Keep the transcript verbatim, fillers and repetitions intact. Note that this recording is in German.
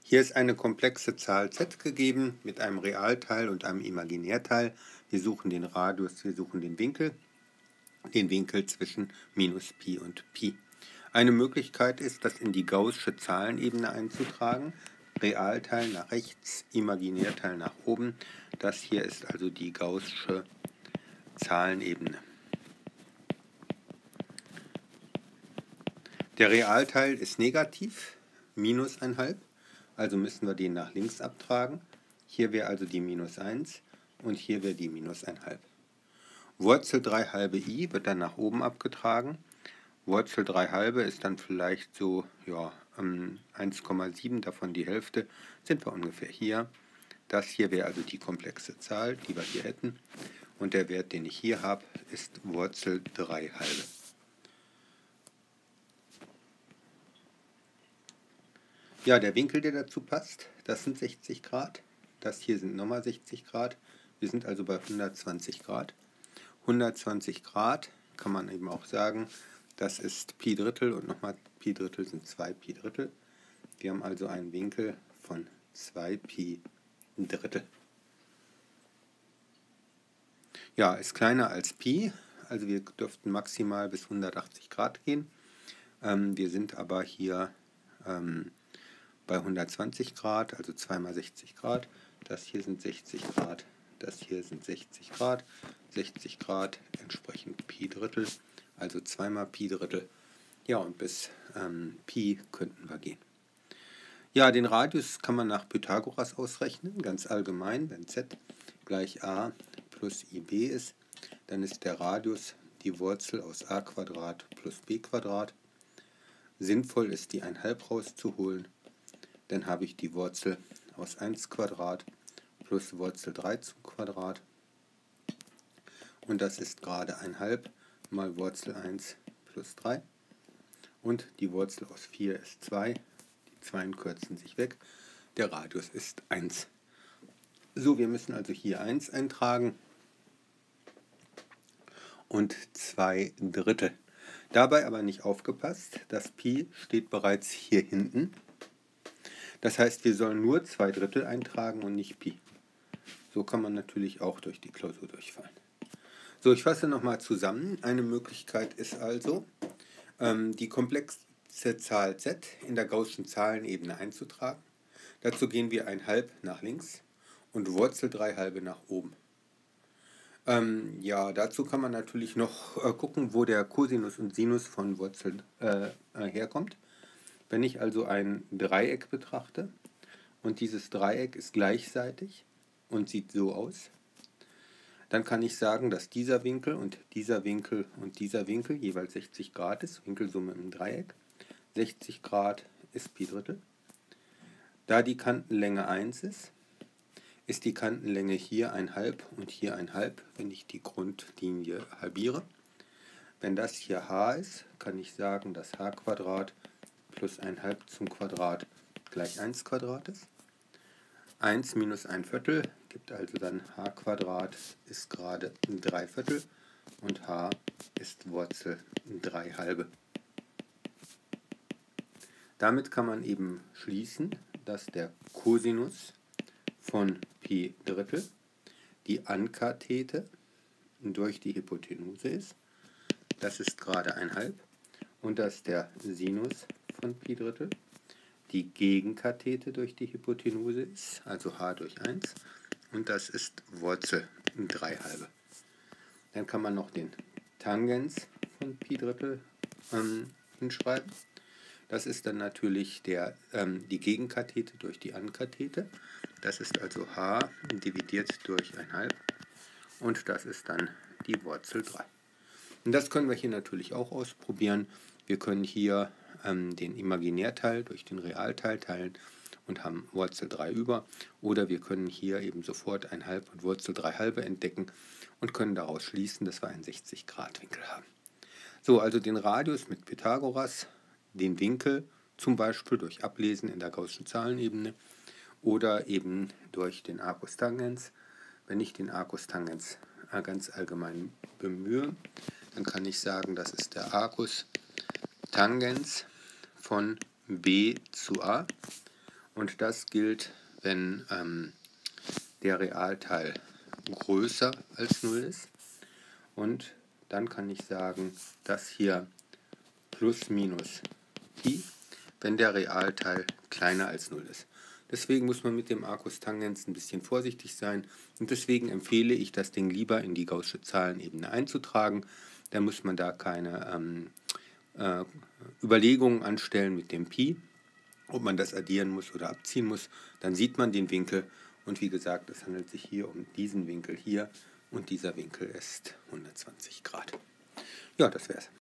Hier ist eine komplexe Zahl z gegeben mit einem Realteil und einem Imaginärteil. Wir suchen den Radius, wir suchen den Winkel, den Winkel zwischen minus Pi und Pi. Eine Möglichkeit ist, das in die gaußsche Zahlenebene einzutragen. Realteil nach rechts, Imaginärteil nach oben. Das hier ist also die gaußsche Zahlenebene. Der Realteil ist negativ, minus eins halb, also müssen wir den nach links abtragen. Hier wäre also die minus eins und hier wäre die minus eins halb. Wurzel drei halbe i wird dann nach oben abgetragen. Wurzel drei halbe ist dann vielleicht so ja, eins Komma sieben, davon die Hälfte, sind wir ungefähr hier. Das hier wäre also die komplexe Zahl, die wir hier hätten. Und der Wert, den ich hier habe, ist Wurzel drei halbe. Ja, der Winkel, der dazu passt, das sind sechzig Grad. Das hier sind nochmal sechzig Grad. Wir sind also bei hundertzwanzig Grad. hundertzwanzig Grad kann man eben auch sagen, das ist Pi Drittel und nochmal Pi Drittel sind zwei Pi Drittel. Wir haben also einen Winkel von zwei Pi Drittel. Ja, ist kleiner als Pi, also wir dürften maximal bis hundertachtzig Grad gehen. Ähm, wir sind aber hier ähm, bei hundertzwanzig Grad, also zwei mal sechzig Grad. Das hier sind sechzig Grad, das hier sind sechzig Grad. sechzig Grad entsprechend Pi Drittel, also zwei mal Pi Drittel. Ja, und bis ähm, Pi könnten wir gehen. Ja, den Radius kann man nach Pythagoras ausrechnen, ganz allgemein. Wenn z gleich a plus ib ist, dann ist der Radius die Wurzel aus a Quadrat plus b Quadrat. Sinnvoll ist, die eins halb rauszuholen. Dann habe ich die Wurzel aus eins Quadrat plus Wurzel drei zum Quadrat. Und das ist gerade eins halb mal Wurzel eins plus drei. Und die Wurzel aus vier ist zwei. Die Zweien kürzen sich weg. Der Radius ist eins. So, wir müssen also hier eins eintragen und zwei Drittel. Dabei aber nicht aufgepasst, das Pi steht bereits hier hinten. Das heißt, wir sollen nur zwei Drittel eintragen und nicht Pi. So kann man natürlich auch durch die Klausur durchfallen. So, ich fasse nochmal zusammen. Eine Möglichkeit ist also, ähm, die komplexe Zahl z in der gaußschen Zahlenebene einzutragen. Dazu gehen wir ein halb nach links und Wurzel drei halbe nach oben. Ähm, ja, dazu kann man natürlich noch äh, gucken, wo der Cosinus und Sinus von Wurzeln äh, herkommt. Wenn ich also ein Dreieck betrachte und dieses Dreieck ist gleichseitig und sieht so aus, dann kann ich sagen, dass dieser Winkel und dieser Winkel und dieser Winkel jeweils sechzig Grad ist, Winkelsumme im Dreieck. sechzig Grad ist Pi Drittel. Da die Kantenlänge eins ist, ist die Kantenlänge hier eins halb und hier eins halb, wenn ich die Grundlinie halbiere. Wenn das hier h ist, kann ich sagen, dass h Quadrat plus eins halb zum Quadrat gleich eins Quadrat ist. eins minus ein Viertel gibt also dann h Quadrat ist gerade drei Viertel und h ist Wurzel drei halbe. Damit kann man eben schließen, dass der Cosinus von Pi Drittel die Ankathete durch die Hypotenuse ist. Das ist gerade eins halb. Und dass der Sinus von Pi Drittel die Gegenkathete durch die Hypotenuse ist, also h durch eins. Und das ist Wurzel drei halbe. Dann kann man noch den Tangens von Pi Drittel ähm, hinschreiben. Das ist dann natürlich der, ähm, die Gegenkathete durch die Ankathete. Das ist also h dividiert durch eins halb. Und das ist dann die Wurzel drei. Und das können wir hier natürlich auch ausprobieren. Wir können hier ähm, den Imaginärteil durch den Realteil teilen und haben Wurzel drei über. Oder wir können hier eben sofort eins halb und Wurzel drei halbe entdecken und können daraus schließen, dass wir einen sechzig Grad Winkel haben. So, also den Radius mit Pythagoras, den Winkel zum Beispiel durch Ablesen in der gaußschen Zahlenebene oder eben durch den Arcus Tangens. Wenn ich den Arcus Tangens ganz allgemein bemühe, dann kann ich sagen, das ist der Arcus Tangens von b zu a. Und das gilt, wenn ähm, der Realteil größer als null ist. Und dann kann ich sagen, dass hier plus minus Pi, wenn der Realteil kleiner als null ist. Deswegen muss man mit dem Arcus Tangens ein bisschen vorsichtig sein und deswegen empfehle ich, das Ding lieber in die gaußsche Zahlenebene einzutragen. Dann muss man da keine ähm, äh, Überlegungen anstellen mit dem Pi, ob man das addieren muss oder abziehen muss. Dann sieht man den Winkel und wie gesagt, es handelt sich hier um diesen Winkel hier und dieser Winkel ist hundertzwanzig Grad. Ja, das wär's.